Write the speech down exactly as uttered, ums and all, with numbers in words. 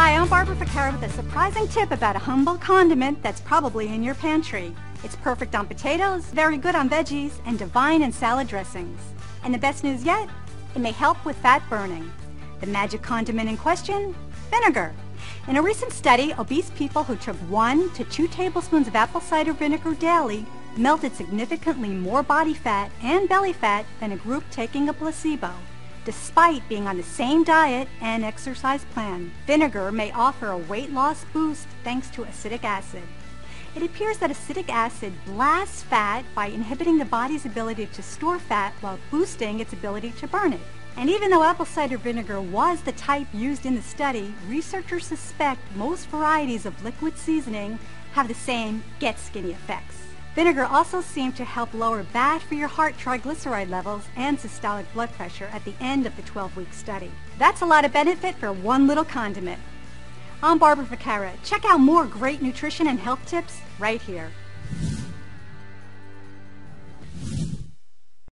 Hi, I'm Barbara Ficara with a surprising tip about a humble condiment that's probably in your pantry. It's perfect on potatoes, very good on veggies, and divine in salad dressings. And the best news yet? It may help with fat burning. The magic condiment in question? Vinegar. In a recent study, obese people who took one to two tablespoons of apple cider vinegar daily melted significantly more body fat and belly fat than a group taking a placebo, despite being on the same diet and exercise plan. Vinegar may offer a weight loss boost thanks to acetic acid. It appears that acetic acid blasts fat by inhibiting the body's ability to store fat while boosting its ability to burn it. And even though apple cider vinegar was the type used in the study, researchers suspect most varieties of liquid seasoning have the same get skinny effects. Vinegar also seemed to help lower bad for your heart triglyceride levels and systolic blood pressure at the end of the twelve-week study. That's a lot of benefit for one little condiment. I'm Barbara Ficara. Check out more great nutrition and health tips right here.